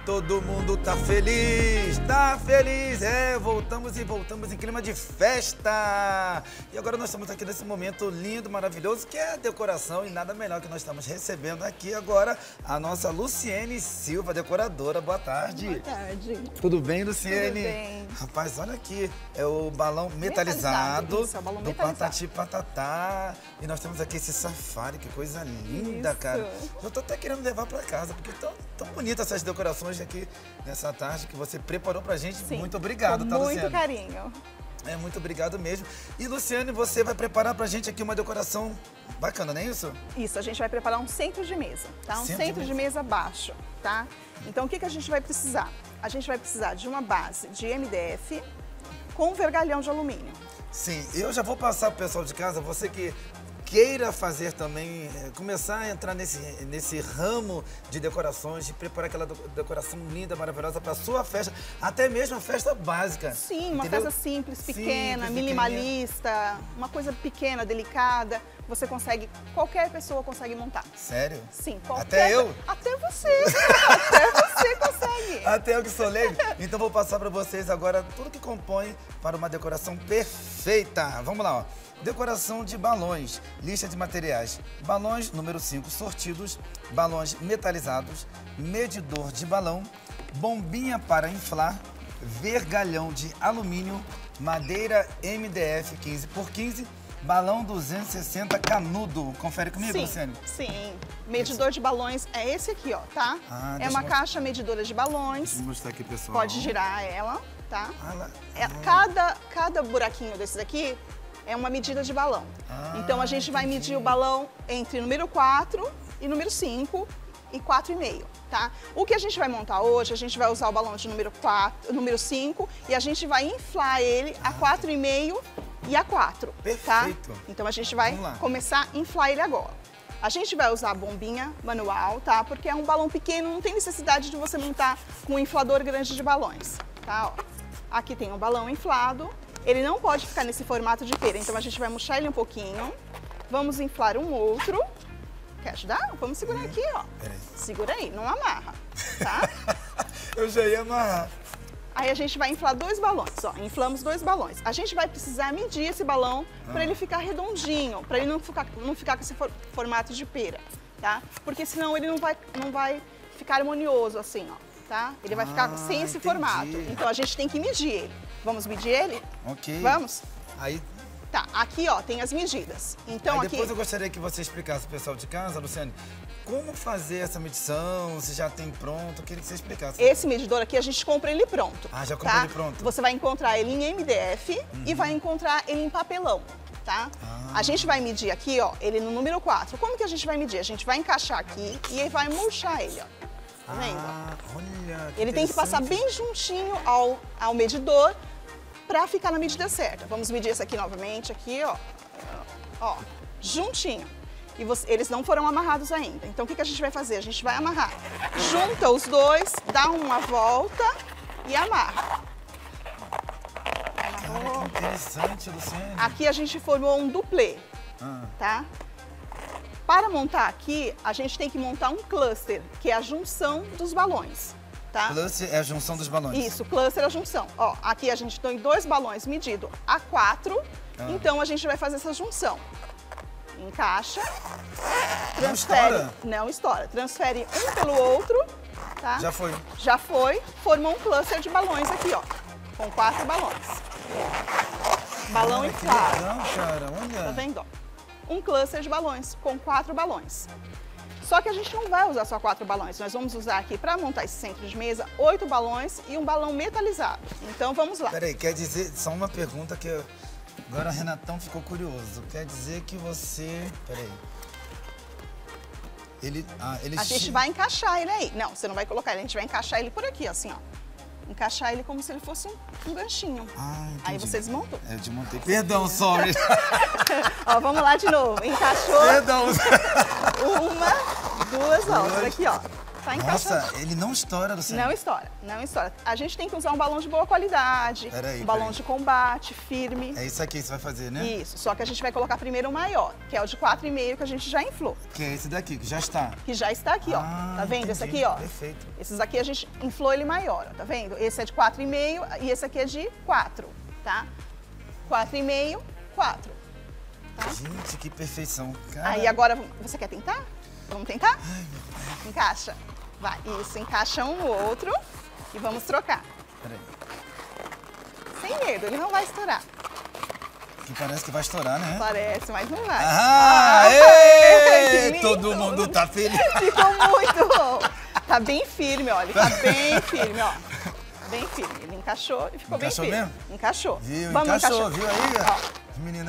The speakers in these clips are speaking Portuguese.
Todo mundo tá feliz, tá feliz, voltamos em clima de festa. E agora nós estamos aqui nesse momento lindo, maravilhoso, que é a decoração e nada melhor que nós estamos recebendo aqui agora a nossa Luciene Silva, decoradora. Boa tarde. Boa tarde. Tudo bem, Luciene? Tudo bem. Rapaz, olha aqui, é o balão metalizado isso, é o balão do metalizado. Patati Patatá. E nós temos aqui esse safari, que coisa linda, Isso. cara. Eu tô até querendo levar pra casa, porque tão bonitas essas decorações aqui nessa tarde que você preparou pra gente. Sim, muito obrigado, com tá, muito Luciane? carinho. Muito obrigado mesmo. E, Luciane, você vai preparar pra gente aqui uma decoração bacana, não é isso? Isso, a gente vai preparar um centro de mesa, tá? Um centro de mesa baixo, tá? Então, o que a gente vai precisar? A gente vai precisar de uma base de MDF com vergalhão de alumínio. Sim, eu já vou passar pro pessoal de casa, você que queira fazer também, começar a entrar nesse ramo de decorações, de preparar aquela decoração linda, maravilhosa para sua festa, até mesmo a festa básica. Sim, uma entendeu? festa simples, pequena, Simples, minimalista, uma coisa pequena, delicada. Você consegue, qualquer pessoa consegue montar. Sério? Sim, qualquer... Até eu? Até você, até você consegue. Até eu que sou leigo. Então vou passar para vocês agora tudo que compõe para uma decoração perfeita. Vamos lá, ó. Decoração de balões, lista de materiais, balões número 5 sortidos, balões metalizados, medidor de balão, bombinha para inflar, vergalhão de alumínio, madeira MDF 15 por 15, balão 260 canudo. Confere comigo, Sim, Luciane? sim. Medidor de balões é esse aqui, ó, tá? É uma caixa medidora de balões. Vou mostrar aqui, pessoal. Pode girar ela, tá? Lá. Cada buraquinho desses aqui é uma medida de balão. Então a gente vai medir o balão entre número 4 e número 5 e 4,5, tá? O que a gente vai montar hoje, a gente vai usar o balão de número 5 e a gente vai inflar ele a 4,5 e a 4, Perfeito. tá? Então a gente vai começar a inflar ele agora. A gente vai usar a bombinha manual, tá? Porque é um balão pequeno, não tem necessidade de você montar com um inflador grande de balões, tá? Ó, aqui tem um balão inflado. Ele não pode ficar nesse formato de pera, então a gente vai murchar ele um pouquinho. Vamos inflar um outro. Quer ajudar? Vamos segurar aqui, ó. Segura aí, não amarra, tá? Eu já ia amarrar. Aí a gente vai inflar 2 balões, ó. Inflamos 2 balões. A gente vai precisar medir esse balão para ele ficar redondinho, para ele não ficar com esse formato de pera, tá? Porque senão ele não vai ficar harmonioso assim, ó, tá? Ele vai ficar sem esse formato. Então a gente tem que medir ele. Vamos medir ele? Ok. Vamos? Aí... Tá, aqui ó, tem as medidas. Então Aí aqui... depois eu gostaria que você explicasse pro pessoal de casa, Luciane, como fazer essa medição, se já tem pronto, eu queria que você explicasse. Esse medidor aqui a gente compra ele pronto. Ah, já comprou ele pronto? Você vai encontrar ele em MDF e vai encontrar ele em papelão, tá? A gente vai medir aqui, ó, ele no número 4. Como que a gente vai medir? A gente vai encaixar aqui e aí vai murchar ele, ó. Tá vendo? Olha, ele tem que passar bem juntinho ao medidor para ficar na medida certa. Vamos medir esse aqui novamente, aqui, ó. Ó, juntinho. E eles não foram amarrados ainda. Então, o que a gente vai fazer? A gente vai amarrar. Junta os dois, dá uma volta e amarra. Cara, que interessante, Luciane. Aqui a gente formou um duplê, tá? Para montar aqui, a gente tem que montar um cluster, que é a junção dos balões, tá? Cluster é a junção dos balões. Isso, cluster é a junção. Ó, aqui a gente tem 2 balões medido a 4, então a gente vai fazer essa junção. Encaixa, transfere... Não estoura. Transfere um pelo outro, tá? Já foi. Já foi, formou um cluster de balões aqui, ó, com 4 balões. Balão inflado. Legal, cara, olha. Tá vendo, ó? Um cluster de balões com 4 balões. Só que a gente não vai usar só 4 balões, nós vamos usar aqui para montar esse centro de mesa 8 balões e um balão metalizado. Então vamos lá. Peraí, quer dizer, só uma pergunta que agora o Renatão ficou curioso. Quer dizer que você, peraí, ele a gente vai encaixar ele aí. Não, você não vai colocar ele, a gente vai encaixar ele por aqui, assim, ó. Encaixar ele como se ele fosse um ganchinho. Entendi. Aí você desmontou. Eu desmontei. Perdão, sorry. Ó, vamos lá de novo. Encaixou. Perdão. Uma, duas voltas aqui, ó. Tá encaixadinho. Nossa, ele não estoura, Luciane. Não estoura, não estoura. A gente tem que usar um balão de boa qualidade, um balão de combate, firme. É isso aqui que você vai fazer, né? Isso, só que a gente vai colocar primeiro o maior, que é o de 4,5 que a gente já inflou. Que é esse daqui, que já está. Que já está aqui, ó. Tá vendo? Entendi. Esse aqui, ó. Perfeito. Esses aqui a gente inflou ele maior, ó. Tá vendo? Esse é de 4,5 e esse aqui é de 4, tá? 4,5, 4. Tá? Gente, que perfeição. Cara. Aí agora, você quer tentar? Vamos tentar? Encaixa. Vai, isso, encaixa um no outro e vamos trocar. Peraí. Sem medo, ele não vai estourar. Que parece que vai estourar, né? Parece, mas não vai. Que todo mundo tá feliz. Ficou muito bom. Tá bem firme, ó. Ele tá bem firme, ó. Bem firme. Ele encaixou e ficou bem firme. Encaixou mesmo? Encaixou. Viu? Vamos Encaixou, encaixar. viu aí? Ó. Menina,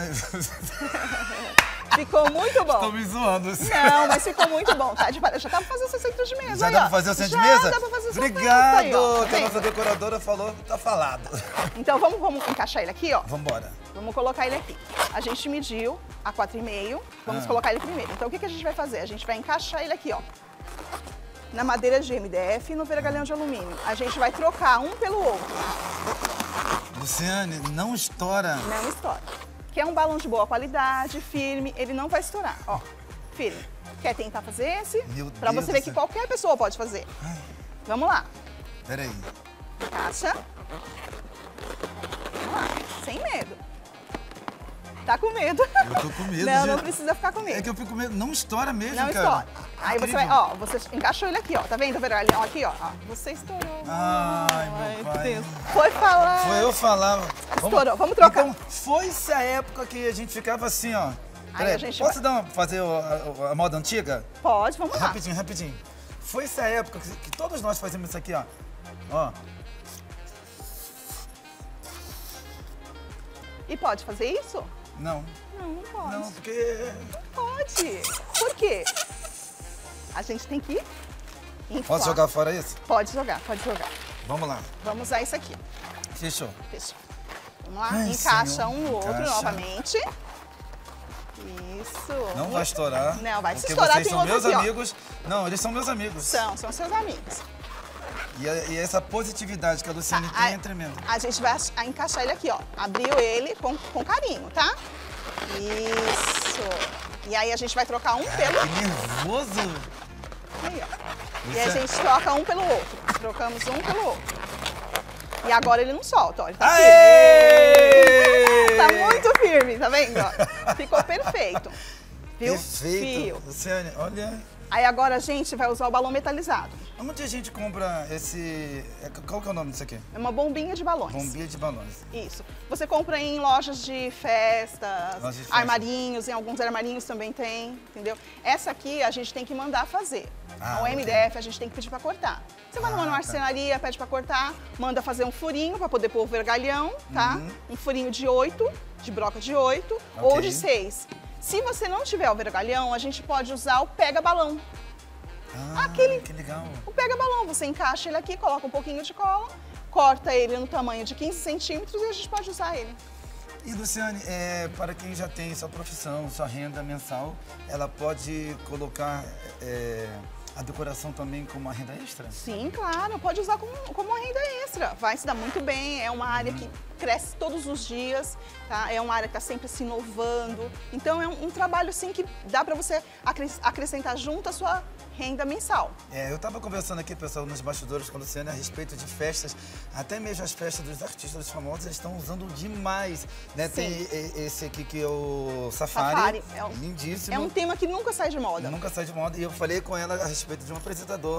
Ficou muito bom. estão me zoando. Não, mas ficou muito bom, tá? Já dá pra fazer o seu centro de mesa. Já aí, dá ó. pra fazer o centro de Já mesa? dá pra fazer o seu Obrigado, aí, ó. que a nossa decoradora falou, tá falado. Então vamos encaixar ele aqui, ó. Vambora. Vamos colocar ele aqui. A gente mediu a 4,5, vamos colocar ele primeiro. Então o que a gente vai fazer? A gente vai encaixar ele aqui, ó. Na madeira de MDF e no vergalhão de alumínio. A gente vai trocar um pelo outro. Luciane, não estoura. Não estoura. Que é um balão de boa qualidade, firme, ele não vai estourar, ó. Firme. Quer tentar fazer esse? Meu Pra Deus você do ver que céu. qualquer pessoa pode fazer. Vamos lá. Peraí. Encaixa. Vamos lá. Sem medo. Tá com medo? Eu tô com medo, Não, gente. não precisa ficar com medo. É que eu fico com medo. Não estoura mesmo, Não cara. estoura. Aí você vai, Incrível. ó, você encaixou ele aqui, ó. Tá vendo o vergalhão aqui, ó? Você estourou. Ai, meu pai. Deus. Foi falar. Foi eu falar. Estourou. Vamos trocar. Então, foi-se a época que a gente ficava assim, ó. Aí Peraí, a gente posso fazer a moda antiga? Pode, vamos lá. Rapidinho, rapidinho. Foi-se a época que todos nós fazíamos isso aqui, ó. Ó. E pode fazer isso? Não. Não, não pode. Não, porque... Pode. Por quê? A gente tem que inflar. Posso jogar fora isso? Pode jogar, pode jogar. Vamos lá. Vamos usar isso aqui. Fechou. Fechou. Vamos lá, Ai, encaixa Senhor, um no outro encaixa. novamente. Isso. Não vai estourar. Não, vai se porque estourar, vocês tem são outro meus aqui, ó. amigos. Não, eles são meus amigos. São seus amigos. E essa positividade que a Luciane tem é tremenda. A gente vai encaixar ele aqui, ó. Abriu ele com carinho, tá? Isso. E aí a gente vai trocar um pelo... Que nervoso. Aí, ó. Isso E a é- gente troca um pelo outro. Trocamos um pelo outro. E agora ele não solta, ó. Ele tá Aê! firme. Tá muito firme, tá vendo? Ó? Ficou perfeito. Viu? Perfeito. Fio. Luciane, olha... Aí agora a gente vai usar o balão metalizado. Onde a gente compra esse... Qual que é o nome disso aqui? É uma bombinha de balões. Bombinha de balões. Isso. Você compra em lojas de festas, Lojas de festa. armarinhos, em alguns armarinhos também tem, entendeu? Essa aqui a gente tem que mandar fazer. Ah, o ok. MDF a gente tem que pedir pra cortar. Você vai numa tá. marcenaria, pede pra cortar, manda fazer um furinho pra poder pôr o vergalhão, tá? Um furinho de 8, de broca de 8 ou Ok. de 6. Se você não tiver o vergalhão, a gente pode usar o pega-balão. Ah, Aquele- que legal. O pega-balão, você encaixa ele aqui, coloca um pouquinho de cola, corta ele no tamanho de 15 centímetros e a gente pode usar ele. E, Luciane, para quem já tem sua profissão, sua renda mensal, ela pode colocar a decoração também como uma renda extra? Sim, claro, pode usar como uma renda extra. Vai se dar muito bem, é uma área que cresce todos os dias, tá? É uma área que está sempre se inovando. Então é um trabalho assim que dá para você acrescentar junto a sua renda mensal. Eu estava conversando aqui, pessoal, nos bastidores com a Luciane a respeito de festas, até mesmo as festas dos artistas, dos famosos, eles estão usando demais, né? Sim. Tem esse aqui que é o Safari, Safari, lindíssimo. É um tema que nunca sai de moda. Nunca sai de moda. E eu falei com ela a respeito de um apresentador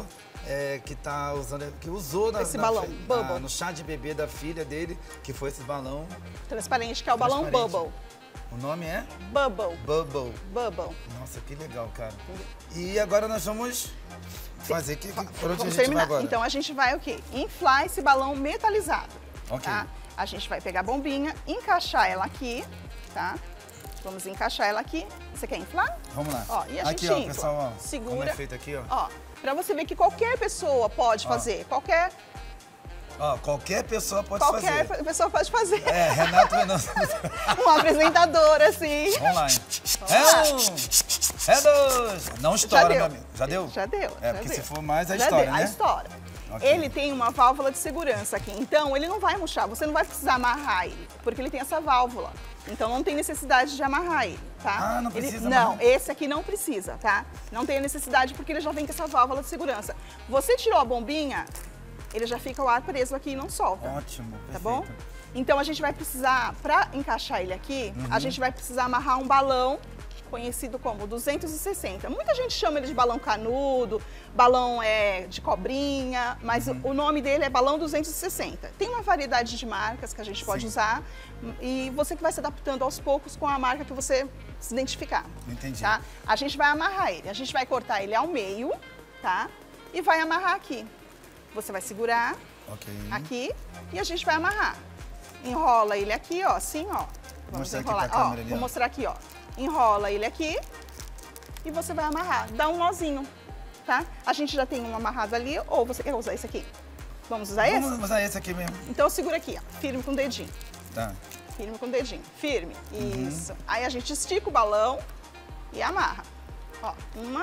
que usou Esse balão, Bubble. no chá de bebê da filha dele, que foi esse balão. Transparente, que é o balão Transparente. Bubble. O nome é Bubble. Bubble. Bubble. Nossa, que legal, cara. E agora nós vamos fazer por onde a Vamos gente terminar. vai agora? Então a gente vai o quê? Inflar esse balão metalizado. Ok. Tá? A gente vai pegar a bombinha, encaixar ela aqui, tá? Vamos encaixar ela aqui. Você quer inflar? Vamos lá. Ó, e a aqui, gente ó, infla. pessoal, ó. Segura. Como é feito aqui, ó. Ó, pra você ver que qualquer pessoa pode fazer. Qualquer Ó, qualquer pessoa pode fazer. pessoa pode fazer. Renato Venâncio. Uma apresentadora, assim. Vamos lá, hein? É 2! Não estoura, meu amigo. Já deu? Já deu. É, já porque deu. se for mais, a Já história, deu, né? A história. Ok. Ele tem uma válvula de segurança aqui, então ele não vai murchar, você não vai precisar amarrar ele, porque ele tem essa válvula. Então não tem necessidade de amarrar ele, tá? Ah, não precisa Não, amarrar? esse aqui não precisa, tá? Não tem a necessidade porque ele já vem com essa válvula de segurança. Você tirou a bombinha, ele já fica o ar preso aqui e não solta. Ótimo, perfeito. Tá bom? Então a gente vai precisar, para encaixar ele aqui, a gente vai precisar amarrar um balão conhecido como 260. Muita gente chama ele de balão canudo, balão de cobrinha, mas o nome dele é balão 260. Tem uma variedade de marcas que a gente pode usar e você que vai se adaptando aos poucos com a marca que você se identificar. Entendi. Tá? A gente vai amarrar ele, a gente vai cortar ele ao meio, tá? E vai amarrar aqui. Você vai segurar aqui e a gente vai amarrar. Enrola ele aqui, ó, assim, ó. Vamos mostrar enrolar. aqui pra câmera ali, Vou ó. mostrar aqui, ó. Enrola ele aqui e você vai amarrar. Dá um nozinho, tá? A gente já tem um amarrado ali, ou você quer usar esse aqui? Vamos usar esse? Vamos usar esse aqui mesmo. Então segura aqui, ó. Firme com o dedinho. Tá. Firme com o dedinho. Firme. Isso. Aí a gente estica o balão e amarra. Ó, 1,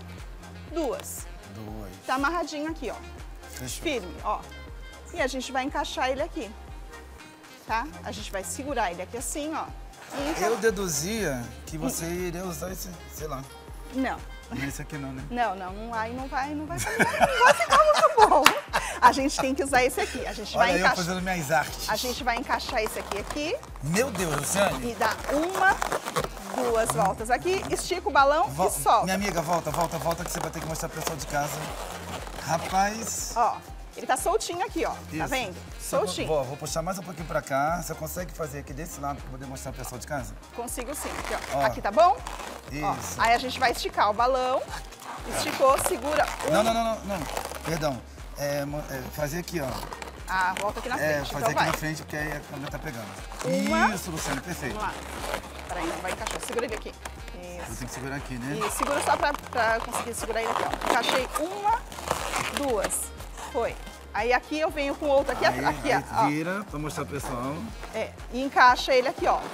2. Tá amarradinho aqui, ó. Fechou. Firme, ó. E a gente vai encaixar ele aqui, tá? A gente vai segurar ele aqui assim, ó. Eu deduzia que você iria usar esse, sei lá. Não. Esse aqui não, né? Aí não vai ficar muito bom. A gente tem que usar esse aqui. A gente Olha vai eu fazendo minhas artes. A gente vai encaixar esse aqui. Meu Deus, Luciane. E dá 1, 2 voltas aqui, estica o balão e solta. Minha amiga, volta, que você vai ter que mostrar pro pessoal de casa. Rapaz. Ó, ele tá soltinho aqui, ó. Isso. Tá vendo? Soltinho. Vou puxar mais um pouquinho pra cá. Você consegue fazer aqui desse lado pra poder mostrar pro pessoal de casa? Consigo sim. Aqui, ó. Aqui tá bom? Isso. Ó, aí a gente vai esticar o balão. Esticou, segura. Não. Perdão. Fazer aqui, ó. Volta aqui na frente. Fazer então aqui na frente, porque aí a câmera tá pegando. Isso, Luciane, perfeito. Vamos lá. Peraí, não vai encaixar. Segura ele aqui. Isso. Eu tenho que segurar aqui, né? E segura só pra conseguir segurar ele aqui, ó. Encaixei 1, 2. Foi. Aí aqui eu venho com outro aqui, Aí ó. vira pra mostrar pro pessoal. E encaixa ele aqui, ó.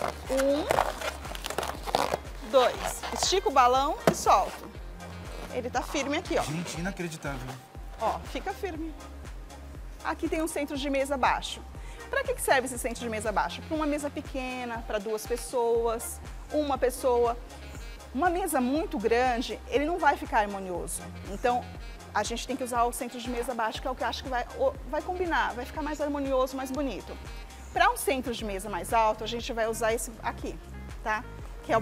1, 2. Estica o balão e solta. Ele tá firme aqui, ó. Gente, inacreditável. Ó, fica firme. Aqui tem um centro de mesa baixo. Para que serve esse centro de mesa baixo? Para uma mesa pequena, para 2 pessoas, uma pessoa. Uma mesa muito grande, ele não vai ficar harmonioso. Então, a gente tem que usar o centro de mesa baixo, que é o que eu acho que vai combinar, vai ficar mais harmonioso, mais bonito. Para um centro de mesa mais alto, a gente vai usar esse aqui, tá? Que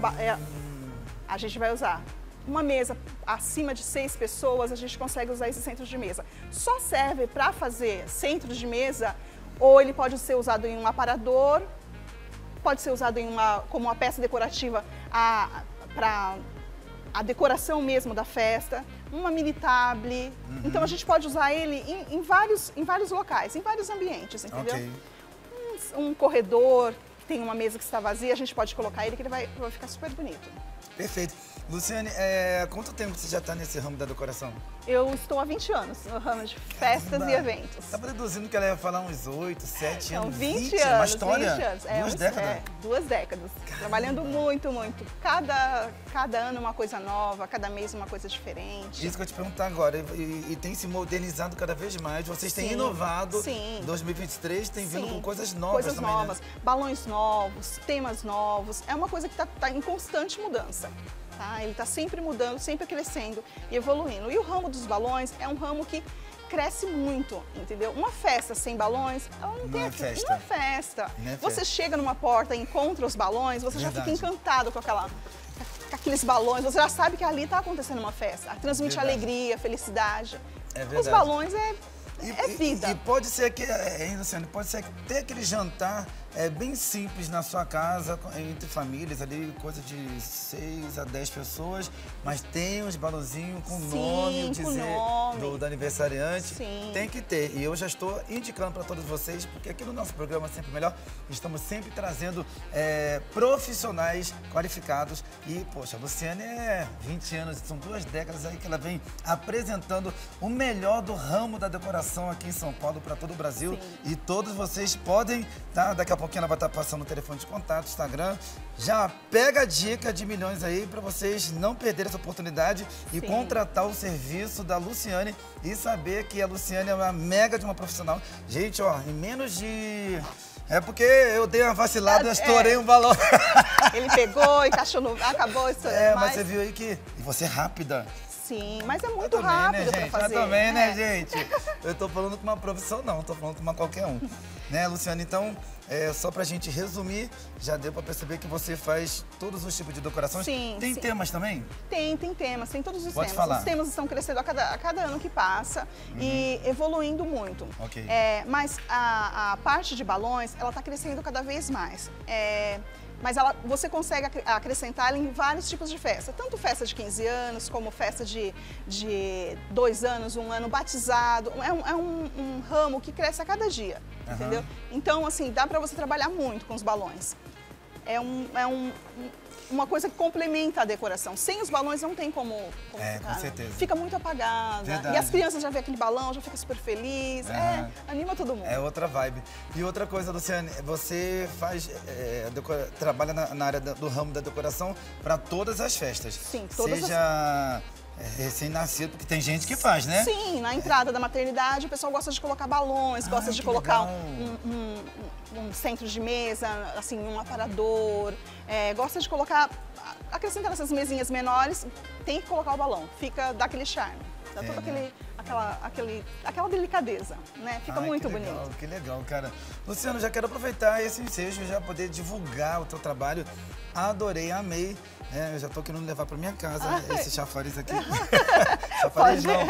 a gente vai usar uma mesa acima de 6 pessoas, a gente consegue usar esse centro de mesa. Só serve para fazer centro de mesa, ou ele pode ser usado em um aparador, pode ser usado como uma peça decorativa para a decoração mesmo da festa, uma mini table. Então a gente pode usar ele em vários locais, em vários ambientes, entendeu? Ok. Um corredor, tem uma mesa que está vazia, a gente pode colocar ele que ele vai ficar super bonito. Perfeito. Luciane, quanto tempo você já está nesse ramo da decoração? Eu estou há 20 anos no ramo de festas e eventos. Estava deduzindo que ela ia falar uns 8, 7 anos. 20 anos. Uma anos, história? 20 anos. 2 décadas? 2 décadas. Trabalhando muito, muito. Cada ano uma coisa nova, cada mês uma coisa diferente. Isso que eu te perguntar agora. E tem se modernizado cada vez mais. Vocês têm inovado. Sim. 2023 tem vindo com coisas novas coisas também, novas, né? Balões novos, temas novos. É uma coisa que tá em constante mudança. Tá? Ele está sempre mudando, sempre crescendo e evoluindo. E o ramo dos balões é um ramo que cresce muito, entendeu? Uma festa sem balões, ela não tem aquilo. Não é festa. Você chega numa porta e encontra os balões, você já fica encantado com aqueles balões. Você já sabe que ali está acontecendo uma festa. Transmite alegria, felicidade. É verdade. Os balões é vida. E pode ser que, Luciane, pode ser até aquele jantar bem simples na sua casa, entre famílias ali, coisa de 6 a 10 pessoas, mas tem uns balãozinhos com nome, o dizer do aniversariante. Sim. Tem que ter. E eu já estou indicando para todos vocês, porque aqui no nosso programa Sempre Melhor, estamos sempre trazendo profissionais qualificados. E, poxa, a Luciane 20 anos, são 2 décadas aí que ela vem apresentando o melhor do ramo da decoração aqui em São Paulo para todo o Brasil. Sim. E todos vocês podem, daqui a a pouquinho ela vai estar passando o telefone de contato, Instagram. Já pega a dica de milhões aí para vocês não perderem essa oportunidade e contratar o serviço da Luciane e saber que a Luciane é uma mega de uma profissional. Gente, ó, em menos de... É porque eu dei uma vacilada e estourei um balão. Ele pegou, encaixou no... Acabou estourando mas você viu aí que... E você é rápida. Sim, mas é muito rápido pra fazer. Eu também, né, gente? Eu tô falando com uma profissão, não. Tô falando com uma qualquer um. Né, Luciane? Então, só pra gente resumir, já deu pra perceber que você faz todos os tipos de decorações. Sim, Tem temas também? Tem temas, tem todos os temas. Falar. Os temas estão crescendo a cada ano que passa e evoluindo muito. Ok. Mas a parte de balões, ela tá crescendo cada vez mais. Mas você consegue acrescentar ela em vários tipos de festa. Tanto festa de 15 anos, como festa de 2 anos, 1 ano, batizado. É um ramo que cresce a cada dia, entendeu? Então, assim, dá pra você trabalhar muito com os balões. Uma coisa que complementa a decoração. Sem os balões não tem como ficar, com certeza. Fica muito apagada. Verdade. E as crianças já vê aquele balão, já fica super feliz. Anima todo mundo. É outra vibe. E outra coisa, Luciane, você trabalha na área do ramo da decoração para todas as festas. Sim, todas Seja recém-nascido, porque tem gente que faz, né? Sim, na entrada da maternidade o pessoal gosta de colocar balões, gosta de colocar um centro de mesa, assim, um aparador, gosta de colocar, acrescentar essas mesinhas menores, tem que colocar o balão, dá aquele charme, dá toda aquela delicadeza, né? Fica muito bonito. Que legal, cara. Luciano, já quero aproveitar esse ensejo e já poder divulgar o teu trabalho. Adorei, amei. Eu já tô querendo levar pra minha casa esse chafariz aqui. Chafariz não.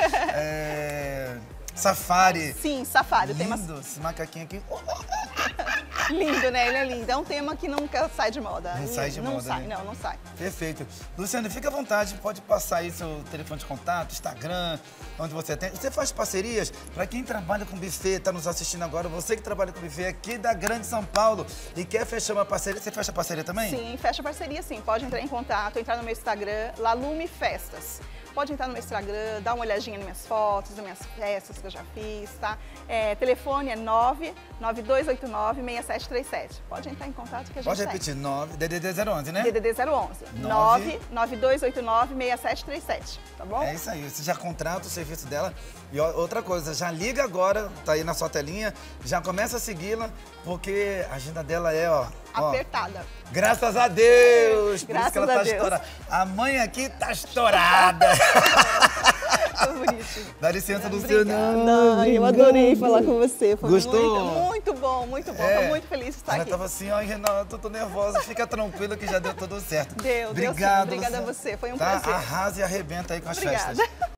Safari. Sim, safari. Lindo, esse macaquinho aqui. Lindo, né? Ele é lindo. É um tema que nunca sai de moda. Não sai de moda, né? Não sai. Perfeito. Luciane, fica à vontade, pode passar aí seu telefone de contato, Instagram, onde você tem. Você faz parcerias para quem trabalha com buffet, tá nos assistindo agora, você que trabalha com buffet aqui da Grande São Paulo e quer fechar uma parceria, você fecha parceria também? Sim, fecha parceria sim. Pode entrar em contato, entrar no meu Instagram, Lalume Festas. Pode entrar no meu Instagram, dar uma olhadinha nas minhas fotos, nas minhas festas que eu já fiz, tá? Telefone é 99289-6737. Pode entrar em contato que a gente Pode repetir, DDD 011, né? DDD 011. 99289-6737, tá bom? É isso aí, você já contrata o serviço dela. E outra coisa, já liga agora, tá aí na sua telinha, já começa a segui-la, porque a agenda dela é, apertada. Graças a Deus! Por isso que ela tá Deus. estourada. A mãe aqui tá estourada. Bonitinho. Dá licença, Luciano. Eu adorei falar com você. Foi Gostou? Muito bom, muito bom. Tô muito feliz de estar aqui. Ela tava assim, Renato, tô nervosa. Fica tranquila que já deu tudo certo. Deu Obrigado, sim. Obrigada a você, foi um prazer. Arrasa e arrebenta aí com as festas.